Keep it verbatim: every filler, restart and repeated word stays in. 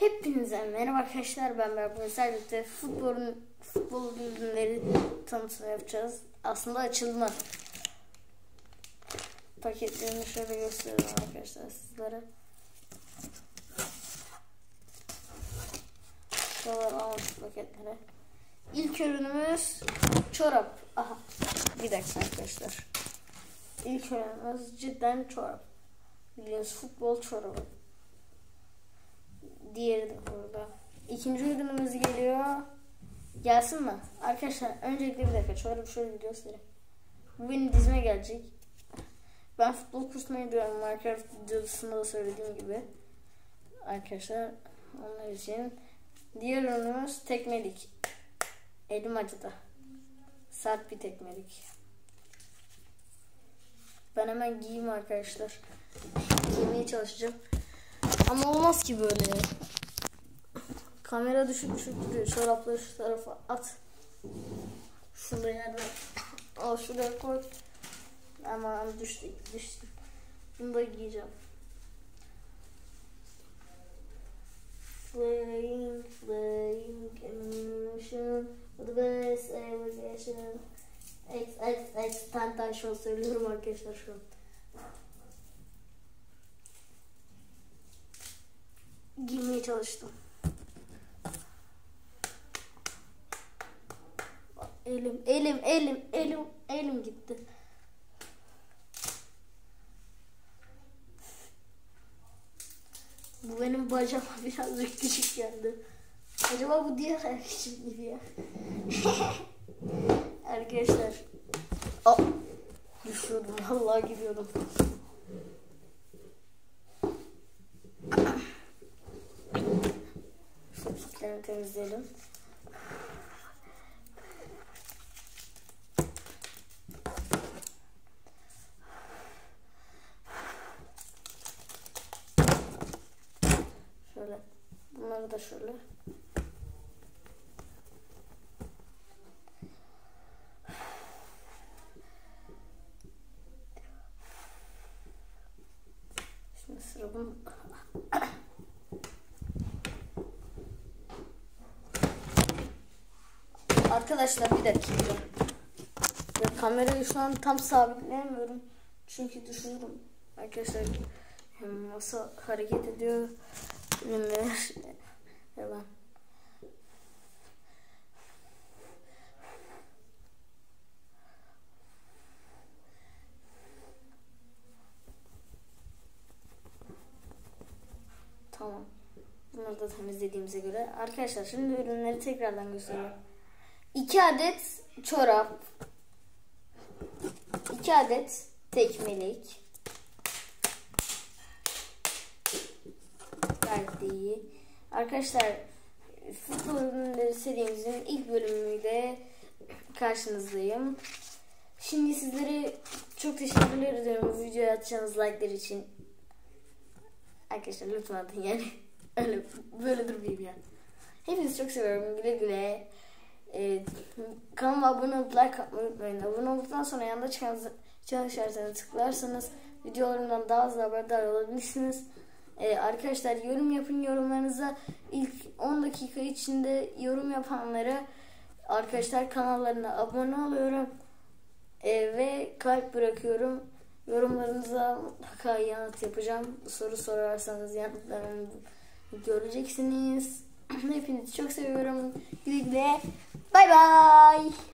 Hepinize merhaba arkadaşlar, ben Berber. Sadece futbolun futbol ürünleri tanıtımı yapacağız. Aslında açılma paketlerini şöyle göstereyim arkadaşlar sizlere. Şuralar almış paketleri. İlk ürünümüz çorap. Aha, bir dakika arkadaşlar. İlk ürünümüz cidden çorap. Biliyorsunuz futbol çorabı. Diğeri de burada. İkinci ürünümüz geliyor. Gelsin mi? Arkadaşlar öncelikle bir dakika şöyle şöyle bir göstereyim. Bu benim dizime gelecek. Ben futbol kursuna gidiyorum. Minecraft videosunda da söylediğim gibi. Arkadaşlar onlar için. Diğer ürünümüz tekmelik. Elim acıdı. Sert bir tekmelik. Ben hemen giyeyim arkadaşlar. Giymeye çalışacağım. Ama olmaz ki böyle. Kamera düşük düşük duruyor. Çorapları şu tarafa at. Şurada yerden al, şuraya koy. Aman düştü düştü. Bunu da giyeceğim. Flying, flying, emotion, the best aviation. X, X, X, tane tane şunu söylüyorum arkadaşlar şu an. Giymeye çalıştım. Elim, elim, elim, elim, elim gitti. Bu benim bacağıma birazcık küçük geldi. Acaba bu diğer ayak için gibi ya. Arkadaşlar. Oh, düşüyordum, vallahi gidiyordum. Şöyle temizleyelim. Şöyle bunları da şöyle. Şimdi sıra bunu. Arkadaşlar bir dakika. Ya kamerayı şu an tam sabitleyemiyorum. Çünkü düşüyorum. Arkadaşlar masa hareket ediyor. Ürünler. Ve ben. Tamam. Bunları da temizlediğimize göre. Arkadaşlar şimdi ürünleri tekrardan gösteriyorum. iki adet çorap. iki adet tekmelik. Gayet de iyi. Arkadaşlar futbol ürünleri serimizin ilk bölümüyle karşınızdayım. Şimdi sizlere çok teşekkürler ediyorum bu videoya atacağınız like'lar için. Arkadaşlar lütfen atın yani. Öyle böyle durmayayım ya. Hepinizi çok seviyorum. Güle güle. Ee, kanalıma abone olup like atmayı unutmayın. Abone olduktan sonra yanında çıkan çan işaretine tıklarsanız videolarımdan daha hızlı haberdar olabilirsiniz. Ee, arkadaşlar yorum yapın, yorumlarınıza ilk on dakika içinde yorum yapanlara arkadaşlar kanallarına abone oluyorum ee, ve kalp bırakıyorum. Yorumlarınıza mutlaka yanıt yapacağım. Soru sorarsanız yanıtlarını göreceksiniz. Hepinizi çok seviyorum. Güle güle. Bye bye.